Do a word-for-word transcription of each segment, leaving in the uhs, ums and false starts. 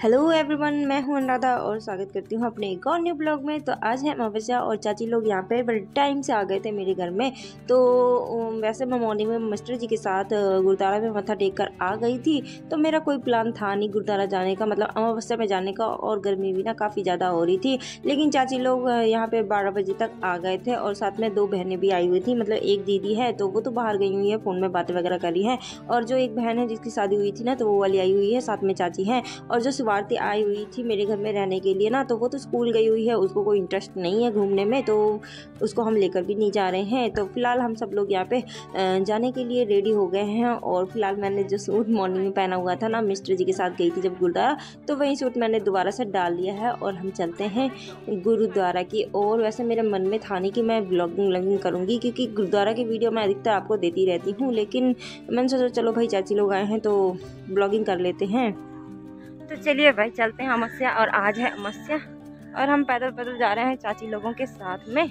Hello everyone, मैं हूं अनुराधा और स्वागत करती हूं अपने एक और न्यू ब्लॉग में। तो आज है अमावस्या और चाची लोग यहाँ पे बड़े टाइम से आ गए थे मेरे घर में। तो वैसे मैं मॉर्निंग में मास्टर जी के साथ गुरुद्वारा में मत्था टेक कर आ गई थी। तो मेरा कोई प्लान था नहीं गुरुद्वारा जाने का, मतलब अमावस्या में जाने का, और गर्मी भी ना काफ़ी ज़्यादा हो रही थी। लेकिन चाची लोग यहाँ पे बारह बजे तक आ गए थे और साथ में दो बहनें भी आई हुई थी। मतलब एक दीदी है तो वो तो बाहर गई हुई है, फ़ोन में बातें वगैरह करी है, और जो एक बहन है जिसकी शादी हुई थी ना तो वो वाली आई हुई है, साथ में चाची हैं। और जो शिवारती आई हुई थी मेरे घर में रहने के लिए ना, तो वो तो स्कूल गई हुई है, उसको कोई इंटरेस्ट नहीं है घूमने में, तो उसको हम लेकर भी नहीं जा रहे हैं। तो फिलहाल हम सब लोग यहाँ पे जाने के लिए रेडी हो गए हैं। और फिलहाल मैंने जो सूट मॉर्निंग में पहना हुआ था ना, मिस्टर जी के साथ गई थी जब गुरुद्वारा, तो वही सूट मैंने दोबारा से डाल लिया है और हम चलते हैं गुरुद्वारा की। और वैसे मेरे मन में था नहीं कि मैं ब्लॉगिंग व्लॉगिंग करूँगी, क्योंकि गुरुद्वारा की वीडियो मैं अधिकतर आपको देती रहती हूँ, लेकिन मैंने सोचा चलो भाई चाची लोग आए हैं तो ब्लॉगिंग कर लेते हैं। तो चलिए भाई चलते हैं अमावस्या, और आज है अमावस्या और हम पैदल पैदल जा रहे हैं चाची लोगों के साथ में,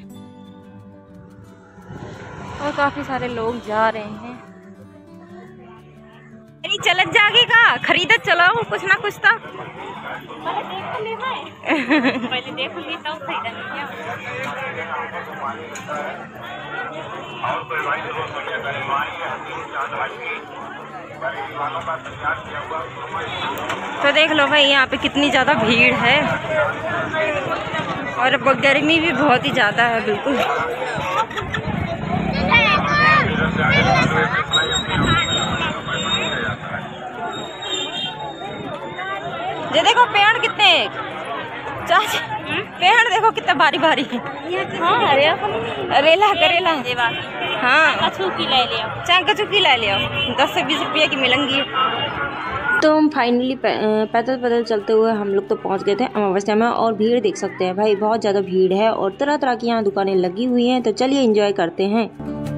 और काफी सारे लोग जा रहे हैं। अरे चलत जागेगा, खरीदत चलाओ कुछ ना कुछ तो पहले देख ली तब तो देख लो भाई यहाँ पे कितनी ज़्यादा भीड़ है, और गर्मी भी बहुत ही ज़्यादा है। बिल्कुल ये देखो पेड़ कितने, चाची पेड़ देखो कितना भारी भारी है। हाँ रेला करेला, हाँ कचूकी ले लियो, चाहे कचूकी ले लियो, दस से बीस रुपये की मिलेंगी। तो हम फाइनली पैदल पैदल चलते हुए हम लोग तो पहुंच गए थे अमावस्या में, और भीड़ देख सकते हैं भाई, बहुत ज़्यादा भीड़ है और तरह तरह की यहाँ दुकानें लगी हुई हैं। तो चलिए एंजॉय करते हैं।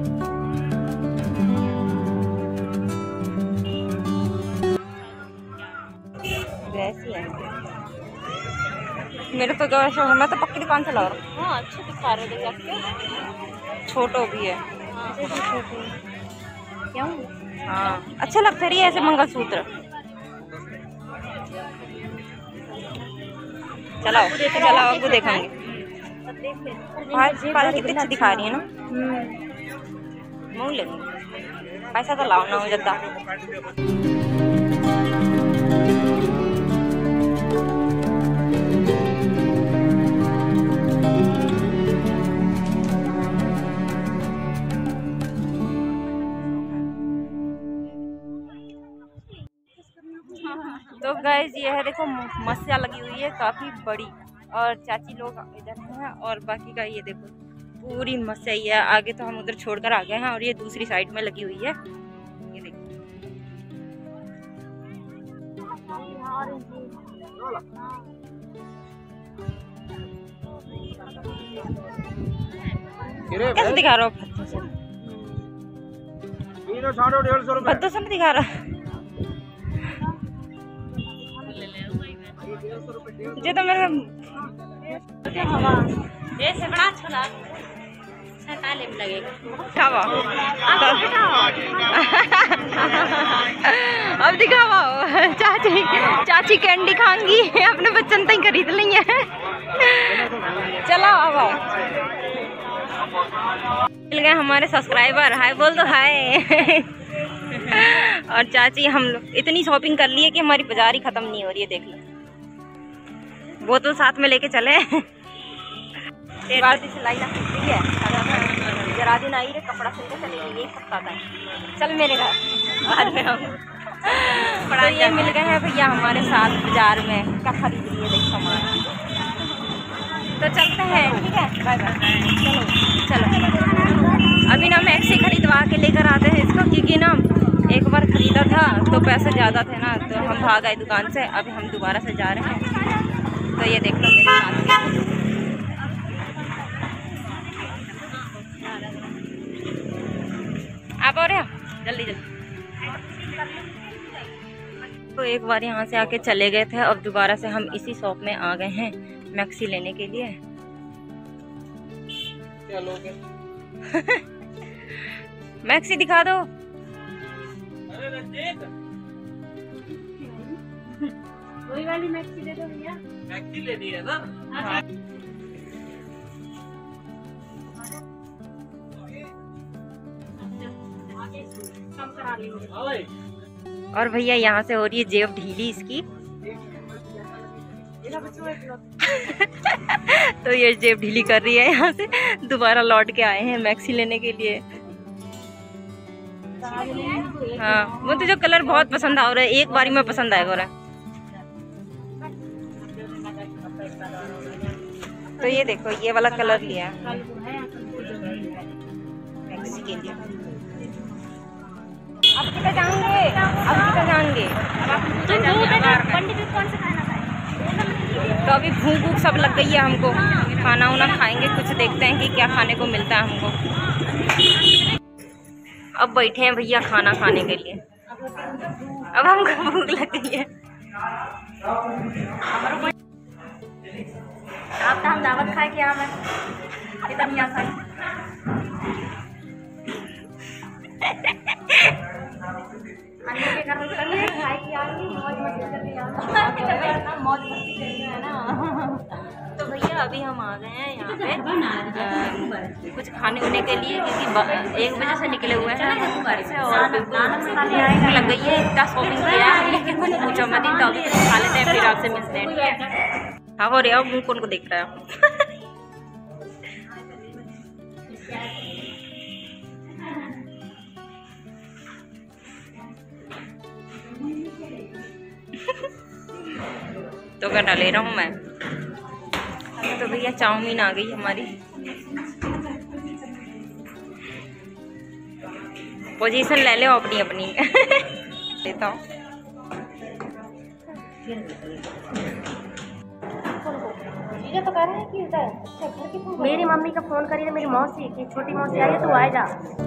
मेरे तो जो है मैं तो पक्की दुकान से ला रहा हूँ। हाँ अच्छे दिखा रहे थे, छोटो भी है। क्यों? हाँ अच्छा लगता है ऐसे मंगलसूत्र। चलो चलो आपको देखेंगे, पाल कितनी अच्छी दिखा रही है ना। मुँह लेंगे, पैसा तो लाओ ना हो जाता। तो गाइज ये है देखो मस्या लगी हुई है काफ़ी बड़ी, और चाची लोग इधर हैं, और बाकी का ये देखो पूरी मस्या ही है। आगे तो हम उधर छोड़कर आ गए हैं, और ये दूसरी साइड में लगी हुई है। ये देखो कैसे दिखा रहा हो, भद्दों से दिखा रहा जे तो मेरे ये से बड़ा छोला ताले में लगेगा। खावा अब दिखावा, चाची चाची कैंडी खाएंगी, अपने बच्चन तक खरीद ली है। चलो अब मिल गए हमारे सब्सक्राइबर, हाय बोल दो हाय। और चाची हम लोग इतनी शॉपिंग कर ली है कि हमारी बाजार ही खत्म नहीं हो रही है। देख लो बोतल साथ में लेके चले। सिलाई ना खुलती है, जरा दिन आई रे कपड़ा सिलते चले यही सकता था। चल मेरे घर बाद में हम तो ये मिल गए हैं भैया हमारे साथ बाजार में, क्या खरीद लिए देख सामान। तो चलते हैं, ठीक है बाय बाय। चलो चलो अभी ना मैक्सी खरीदवा के लेकर आते हैं इसको, क्योंकि ना एक बार खरीदा था तो पैसे ज़्यादा थे ना, तो हम भाग आए दुकान से। अभी हम दोबारा से जा रहे हैं। तो ये देख लो मेरे साथ आप और जल्दी जल्दी। तो एक बार यहाँ से आके चले गए थे, अब दोबारा से हम इसी शॉप में आ गए हैं मैक्सी लेने के लिए। क्या लोगे? मैक्सी दिखा दो। वही वाली मैक्सी दे दो भैया। मैक्सी लेनी है ना? हाँ। और भैया यहाँ से हो रही है जेब ढीली इसकी। तो ये जेब ढीली कर रही है यहाँ से। दोबारा लौट के आए हैं मैक्सी लेने के लिए। हाँ, वो तो जो कलर बहुत पसंद आ रहा है, एक बारी में पसंद आएगा रहा। तो ये देखो, ये वाला कलर लिया मैक्सी के लिए। अब कितना जाएंगे, अब कितना जाएंगे। तो अभी भूख भूख सब लग गई है हमको, खाना वाना खाएंगे, कुछ देखते हैं कि क्या खाने को मिलता है हमको। अब बैठे हैं भैया खाना खाने के लिए। अब हमको भूख लग गई है। आप तो हम दावत खाए क्या मैं इतना तो भैया अभी हम आ गए हैं यहाँ पे कुछ खाने होने के लिए, क्योंकि एक बजे से निकले हुए हैं घर से और बिल्कुल लग गई है। इतना शॉपिंग किया है लेकिन कुछ पूछो मत। तो अभी खा लेते हैं, फिर आपसे मिलते हैं, ठीक है? हाँ हो रही है। मुँह कौन को देख रहा है? तो गड्ढा ले रहा हूँ मैं। तो भैया चाउमीन आ गई हमारी। पोजीशन ले ले अपनी अपनी। लेता हूँ। तो कह रहे हैं कि मेरी मम्मी का फोन करी, मेरी मौसी की छोटी मौसी आई है, तू आ जा।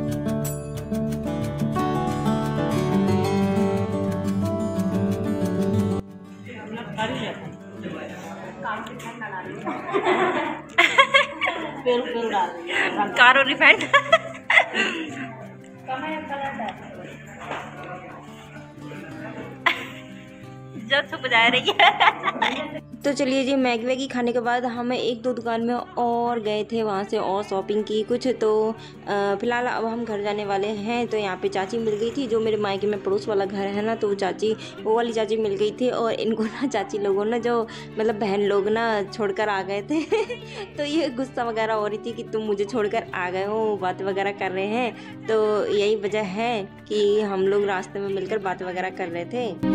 कारो रिफाइंड। जब छुप जा रही है। तो चलिए जी, मैगी वैगी खाने के बाद हम एक दो दुकान में और गए थे, वहाँ से और शॉपिंग की कुछ। तो फिलहाल अब हम घर जाने वाले हैं। तो यहाँ पे चाची मिल गई थी, जो मेरे मायके में पड़ोस वाला घर है ना, तो वो चाची वो वाली चाची मिल गई थी। और इनको ना चाची लोगों ने जो मतलब बहन लोग ना छोड़कर आ गए थे। तो ये गुस्सा वगैरह हो रही थी कि तुम मुझे छोड़कर आ गए हो, बातें वगैरह कर रहे हैं। तो यही वजह है कि हम लोग रास्ते में मिलकर बातें वगैरह कर रहे थे।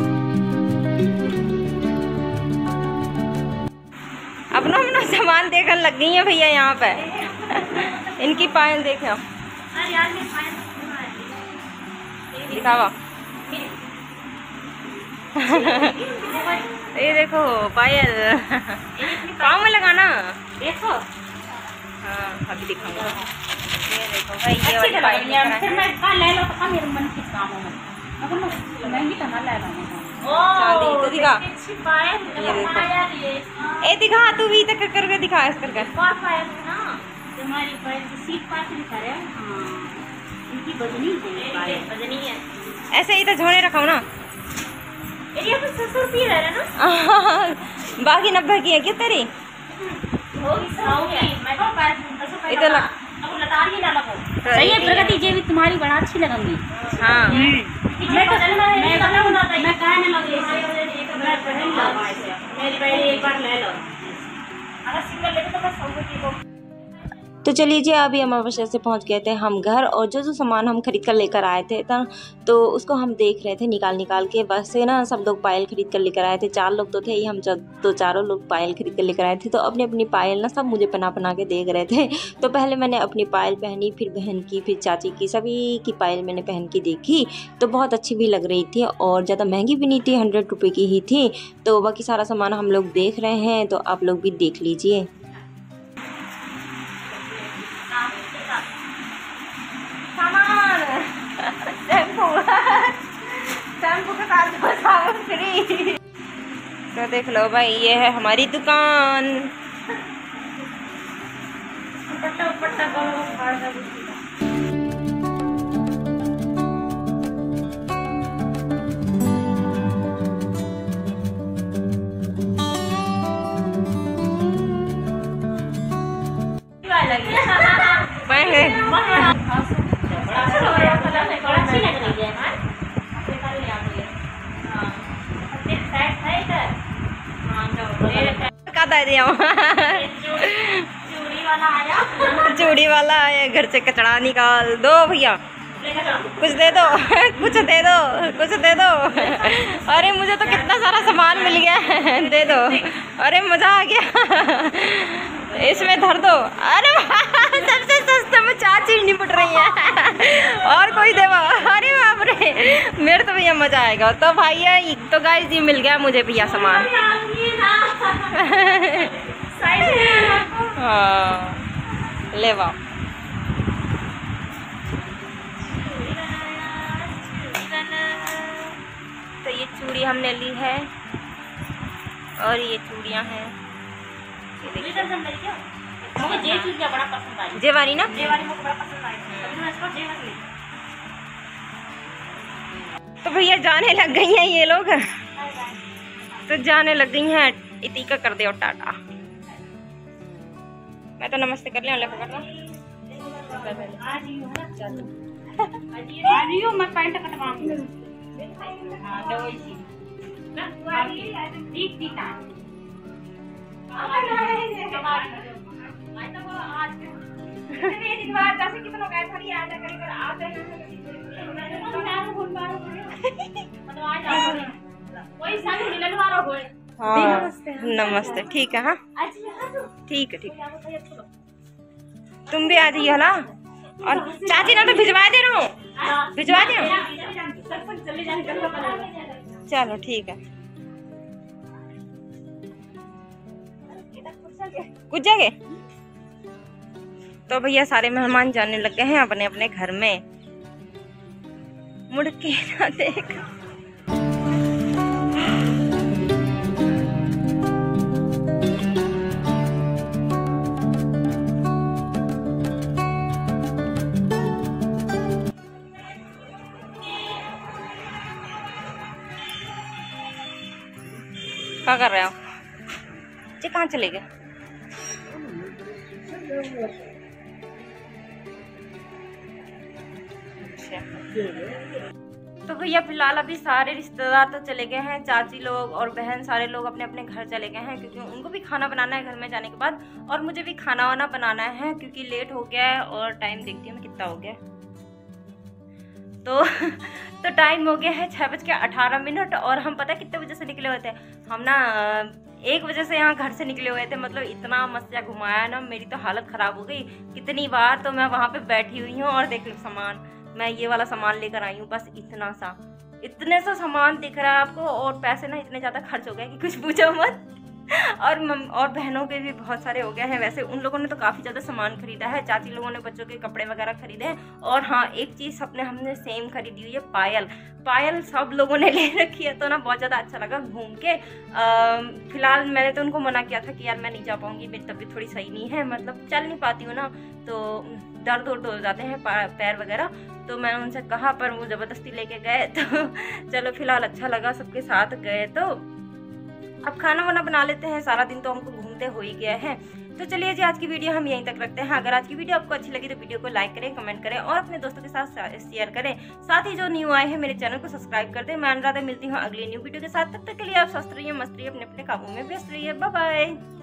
अपना अपना सामान देखने लग गई है भैया यहाँ पे। इनकी पायल देखो, दिखावा। ये देखो पायल पाँव में लगाना, देखो। हाँ अभी दिखाऊंगा। ये देखो भाई, ये वाली पायल ले लो। तो दिखा, ये देखो। ए दिखा, तू भी तक करके दिखा इस करके। ऐसे ही तो झोड़े रखा ना। बाकी नब्बे की है क्या तेरी? इधर सही है प्रगति जी, भी तुम्हारी बड़ा अच्छी लगेगी। हाँ मैं तो मैं मैं कहने लगी मेरी एक बार ले लो, अगर सिंगल लेते तो बस सौ को। तो चलिए जी, अभी हम अवश्य से पहुंच गए थे हम घर। और जो जो सामान हम खरीद कर लेकर आए थे था, तो उसको हम देख रहे थे निकाल निकाल के। बस से ना सब लोग पायल खरीद कर लेकर आए थे। चार लोग तो थे ही, हम तो चारों लोग पायल खरीद कर लेकर आए थे। तो अपनी अपनी पायल ना सब मुझे पहना पहना के देख रहे थे। तो पहले मैंने अपनी पायल पहनी, फिर बहन की, फिर चाची की, सभी की पायल मैंने पहन की देखी। तो बहुत अच्छी भी लग रही थी और ज़्यादा महंगी भी नहीं थी, हंड्रेड रुपये की ही थी। तो बाकी सारा सामान हम लोग देख रहे हैं, तो आप लोग भी देख लीजिए। तो देख लो भाई, ये है हमारी दुकान। पाएंगे। चूड़ी वाला आया, घर से कचड़ा निकाल दो भैया, कुछ दे दो कुछ दे दो कुछ दे दो। अरे मुझे तो कितना सारा सामान मिल गया है, दे दो। अरे मजा आ गया, इसमें धर दो। अरे सबसे सस्ते में चाची निपट रही है और कोई देवा। अरे बाप रे, मेरे तो भैया मजा आएगा। तो भैया तो गाइस ये मिल गया मुझे भैया सामान। हाँ ले वाओ। तो ये चूड़ी हमने ली है और ये चूड़ियाँ हैं। मुझे जे चूड़ियाँ बड़ा पसंद आई। जेवारी ना, जेवारी मुझे बड़ा पसंद आई। तभी मैं इसको जेवर ली। तो भैया जाने लग गई हैं ये लोग, तो जाने लग गई हैं। इती का कर दो टाटा। मैं तो नमस्ते कर लिया, पकड़ लो। मैं पैंट कटवाऊंगी। हाँ दो इसी ठीक ठीक है। हाँ नमस्ते, ठीक है। हाँ ठीक है ठीक है, तुम भी आ जाइए ना। और चाची ना तो भिजवा दे रहा हूँ, भिजवा दे। चलो ठीक है, कुछ जगह। तो भैया सारे मेहमान जाने लग गए हैं अपने अपने घर में। मुड़ के ना देख। क्या कर रहे हो जी, कहाँ चले गए? तो भैया फिलहाल अभी सारे रिश्तेदार तो चले गए हैं, चाची लोग और बहन सारे लोग अपने अपने घर चले गए हैं, क्योंकि उनको भी खाना बनाना है घर में जाने के बाद, और मुझे भी खाना वाना बनाना है क्योंकि लेट हो गया है। और टाइम देखती हूँ मैं कितना हो गया। तो तो टाइम हो गया है छः बज के अठारह मिनट और हम पता कितने बजे से निकले हुए थे। हम ना एक बजे से यहाँ घर से निकले हुए थे। मतलब इतना मस्तिया घुमाया ना, मेरी तो हालत ख़राब हो गई। कितनी बार तो मैं वहाँ पे बैठी हुई हूँ और देख लो सामान, मैं ये वाला सामान लेकर आई हूँ, बस इतना सा इतने सा सामान दिख रहा है आपको। और पैसे ना इतने ज़्यादा खर्च हो गए कि कुछ पूछो मत। और मम और बहनों के भी बहुत सारे हो गए हैं। वैसे उन लोगों ने तो काफ़ी ज़्यादा सामान खरीदा है, चाची लोगों ने बच्चों के कपड़े वगैरह खरीदे हैं। और हाँ एक चीज़ अपने हमने सेम खरीदी हुई है, पायल। पायल सब लोगों ने ले रखी है, तो ना बहुत ज़्यादा अच्छा लगा घूम के। फिलहाल मैंने तो उनको मना किया था कि यार मैं नहीं जा पाऊँगी, मेरी तबीयत थोड़ी सही नहीं है, मतलब चल नहीं पाती हूँ ना, तो दर्द उर्द हो जाते हैं पैर वगैरह। तो मैंने उनसे कहा पर वो ज़बरदस्ती लेके गए। तो चलो फिलहाल अच्छा लगा, सबके साथ गए। तो अब खाना वाना बना लेते हैं, सारा दिन तो हमको घूमते हो ही गया है। तो चलिए जी आज की वीडियो हम यहीं तक रखते हैं। अगर आज की वीडियो आपको अच्छी लगी तो वीडियो को लाइक करें, कमेंट करें और अपने दोस्तों के साथ शेयर करें। साथ ही जो न्यू आए हैं मेरे चैनल को सब्सक्राइब कर दें। मैं अनुराधा मिलती हूँ अगली न्यू वीडियो के साथ। तब तक के लिए आप स्वस्थ रहिए, मस्त रहिए, अपने अपने काबू में व्यस्त रहिए। Bye bye.